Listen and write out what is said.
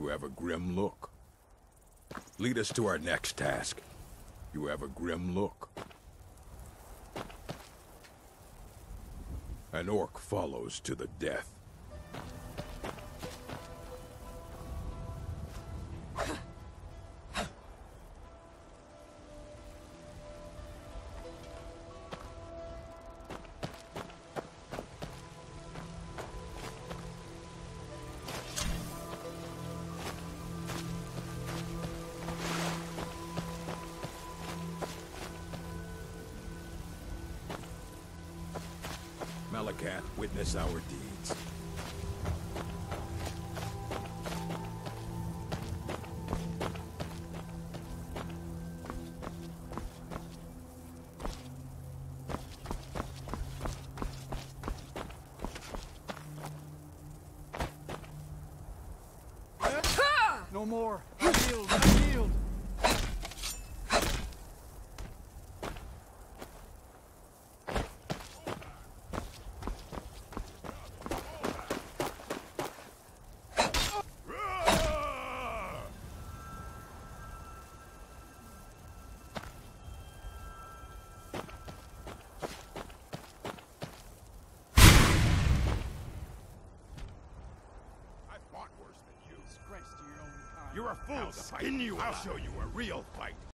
You have a grim look. Lead us to our next task. You have a grim look. An orc follows to the death. Malakat, witness our deeds. No more. I yield. I yield. You're a fool to fight. I'll show you a real fight.